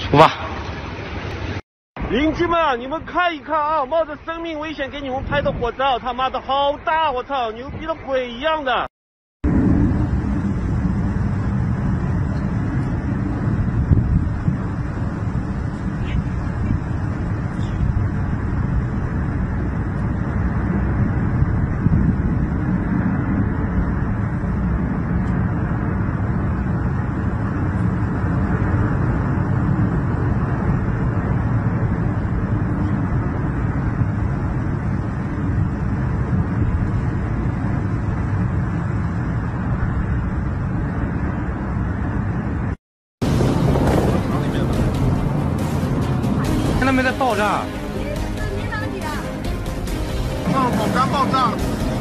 哇！ 邻居们，你们看一看啊，冒着生命危险给你们拍的火灾，他妈的好大！我操，牛逼的鬼一样的。 看到没在爆炸？ 好刚爆炸。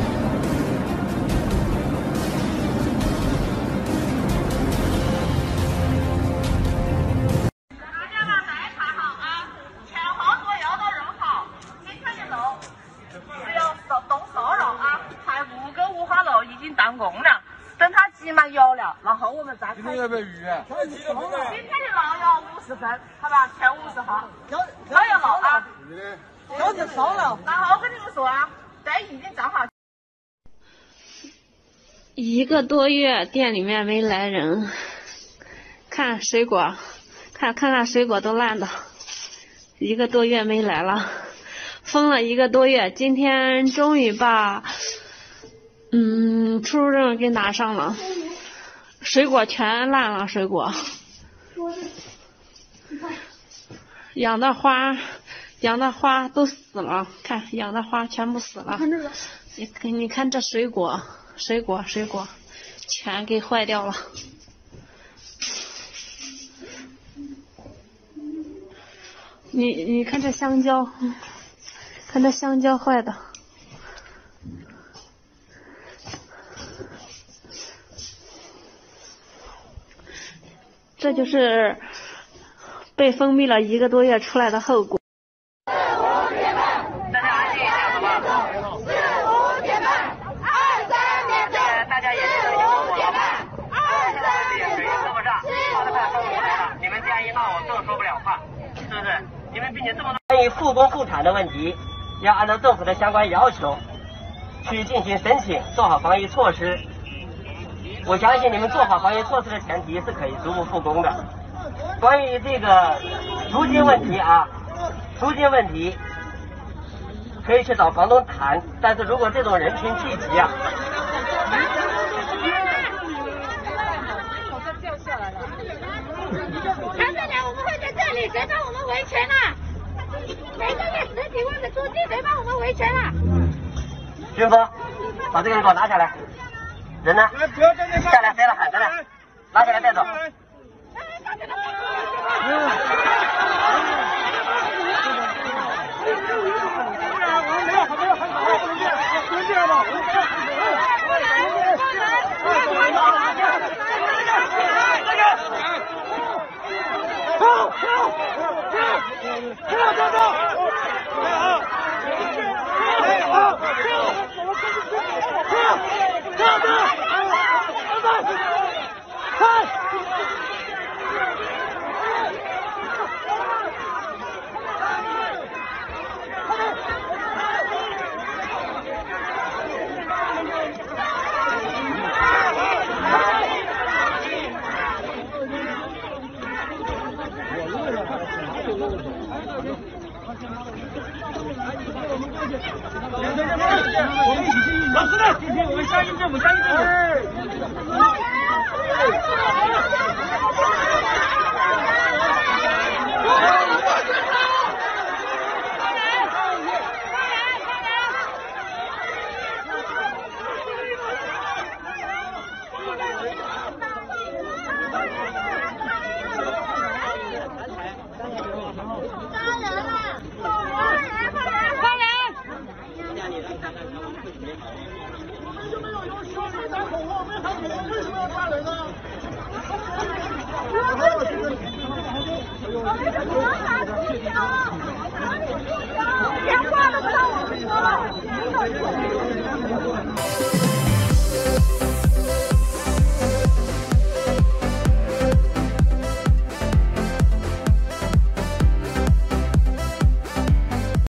大家把再看好啊，前后左右都认好，今天的肉只有动瘦肉啊，还5个五花肉已经当公了，等它积满油了，然后我们再开。 今天要不要鱼？ 今天的肉有50份，好吧，前50号。都有肉啊。都是瘦肉。然后我跟你们说啊，这已经正好。 1个多月店里面没来人，看水果，看水果都烂的，1个多月没来了，封了1个多月，今天终于把出入证给拿上了，水果全烂了，水果，养的花都死了，看养的花全部死了，你看这水果全给坏掉了。你看这香蕉，看这香蕉坏的。这就是被封闭了1个多月出来的后果。 关于复工复产的问题，要按照政府的相关要求去进行申请，做好防疫措施。我相信你们做好防疫措施的前提是可以逐步复工的。关于这个租金问题啊，租金问题可以去找房东谈，但是如果这种人群聚集啊， 谈得了，我们会在这里，谁帮我们维权啊？每个月10几万的租金，谁帮我们维权啊？ 军峰，把这个人给我拿下来，人呢？下来，谁了？喊下来，拿下来带走。 我们一起进行，老师呢？我们相信政府，相信政府。